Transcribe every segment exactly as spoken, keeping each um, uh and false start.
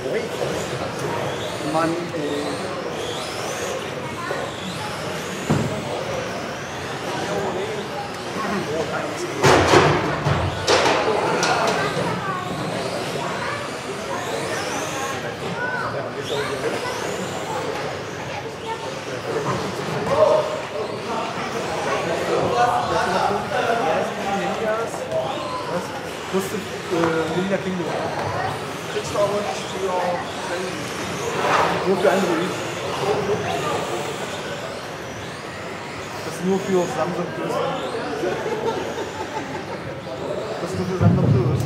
Mann, ey. Kostet äh, Ninja Kingdom. Kriegst du aber nicht für Handy. Nur für Android. Das ist nur für Samsung Plus. Das ist nur für Samsung Plus.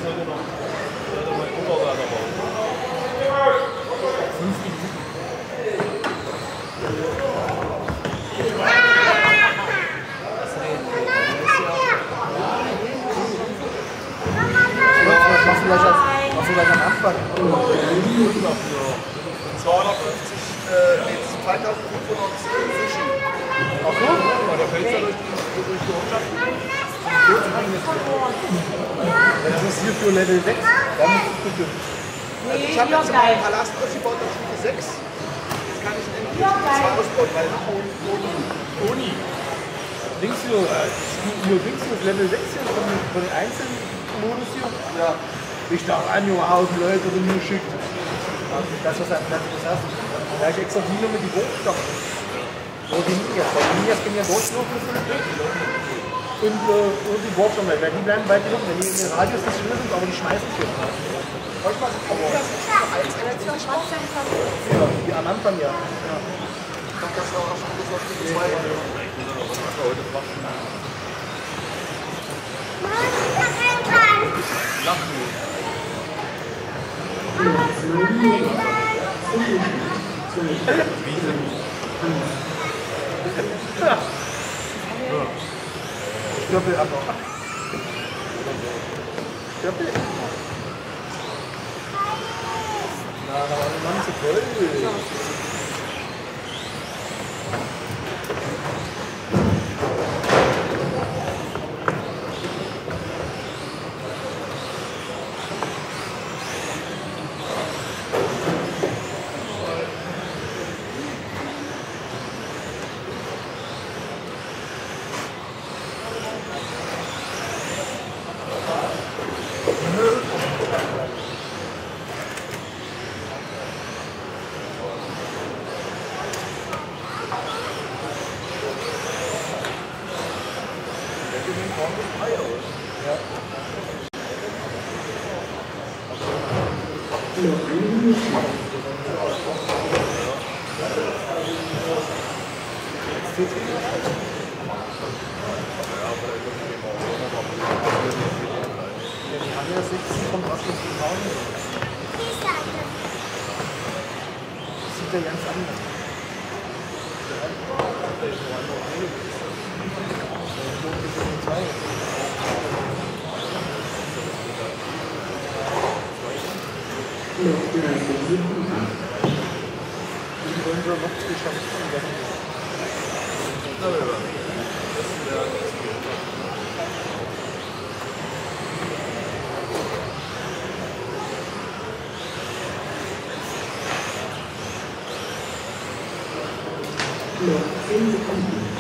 Was du gleich am Anfang? zweihundertfünfzig, äh, nee, zweitausendfünfhundert Sushi. Ach so? Oh, da fällt es ja durch die, durch die Ortschaft. Das ist hier für Level sechs. Da muss ich bitte. Also ich habe jetzt einen Palast ausgebaut auf Stufe sechs. Jetzt kann ich endlich zwei ausbauen, weil Oni. Oni. Links für, nur links für das Level sechs hier, von, den- von den einzelnen Modus hier. Ja. Ich dachte, an Junge, Haufen Leute sind mir geschickt. Das, was er das hast. Da ich extra die mit die Hochstoffen. So die Ninjas. Weil die Ninjas können ja durchlaufen für eine Trick. Und, äh, und die Bohrstoffen, weil die bleiben weit hinten. Wenn die in den Radius nicht schön sind, aber die schmeißen sich jetzt. Manchmal sind auch das eins, eins, schwarz sein kann. Ja, die am Anfang ja. Ja. Ich dachte, das war auch schon das war Stufe zwei. Stöppel ab noch. Stöppel? Na, da war ein Mann zu voll. Sieht ja ganz anders. Die wollen wir noch geschafft haben.